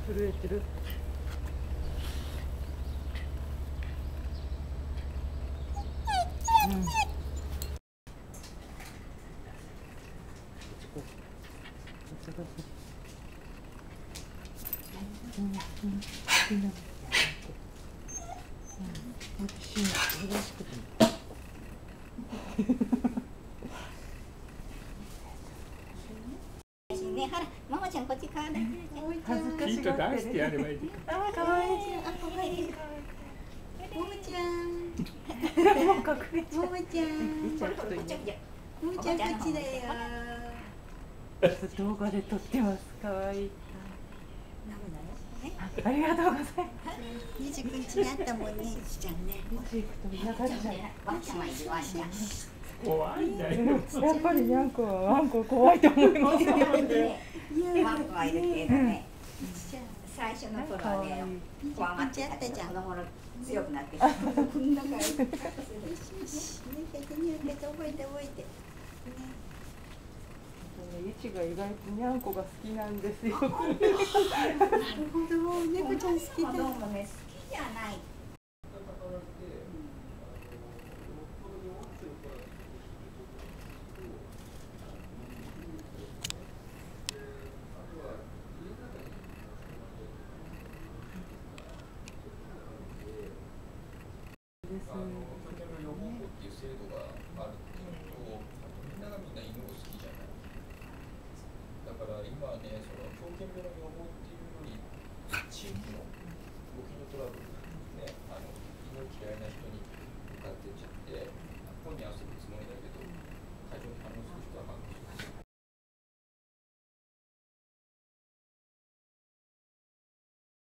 震えてる。うん。私嬉しくて。 ね、ほら、ママちゃんこっち顔だ。 恥ずかしがってる。 やればいい。 あ、可愛い。 あ、可愛い。ももちゃん。 もう隠れちゃう。 ももちゃん。 見ちゃう人いる。 ももちゃんこっちだよ。 動画で撮ってます。可愛い。 ありがとうございます。 29日にあったもんね、しちゃんね。 チークとみんながっちゃう。 ワンちゃんはいるわしな。 怖いんだよ。 やっぱりにゃんこはワンコ怖いと思います。 ワンコはいるけどね。最初の頃はね、怖がっちゃったじゃん。子供の強くなってきて。こんな感じ。よしよし。ね、覚えて覚えて。 イチが意外とにゃんこが好きなんですよ。 なるほど、猫ちゃん好きだ。子供ね、好きじゃない。 です。